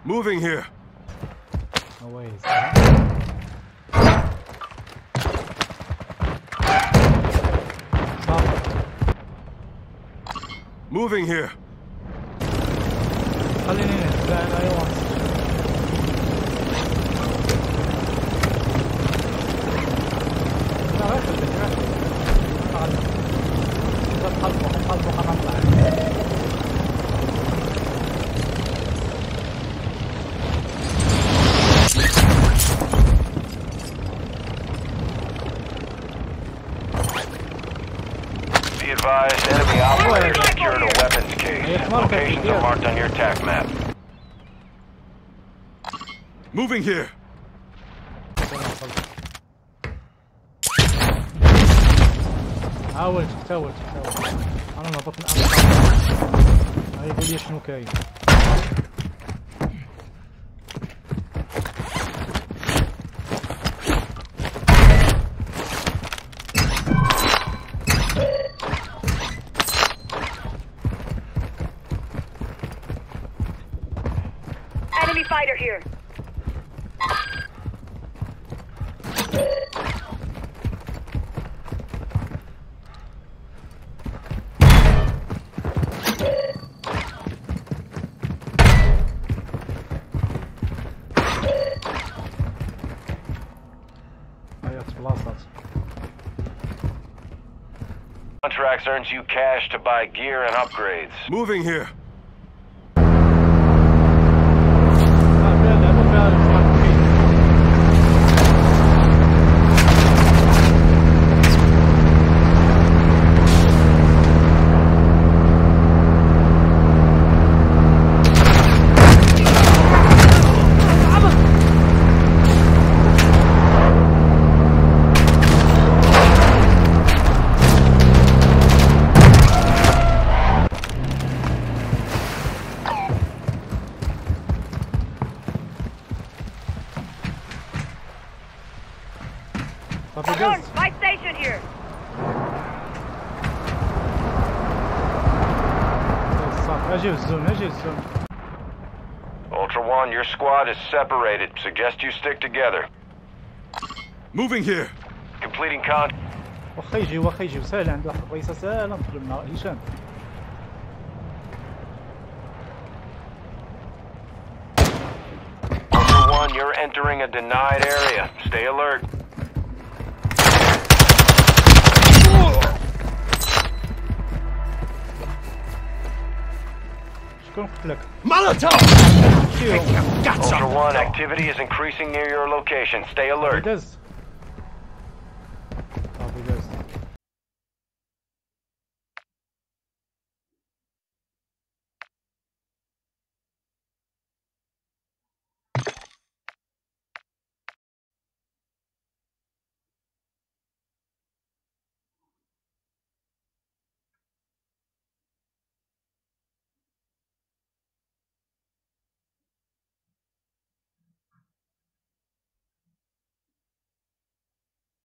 Moving here. No way. Moving here. خليني هنا لا انا ايوه لا Be advised, enemy operators secured a weapons case. Locations are marked on your attack map. Moving here. حاول تحاول انا نهبط من اعلى هاي يقول لي شنو كاين Enemy fighter here. Contracts earns you cash to buy gear and upgrades. Moving here. Alarm! My station here. Ultra One, your squad is separated. Suggest you stick together. Moving here. Completing con. واخا يجي سهل عند واحد الرئيسه سهله ندخل لنا هشام Ultra One, you're entering a denied area. Stay alert. شكون قتلك؟ Molotov! Ultra One, activity is increasing near your location. Stay alert. دز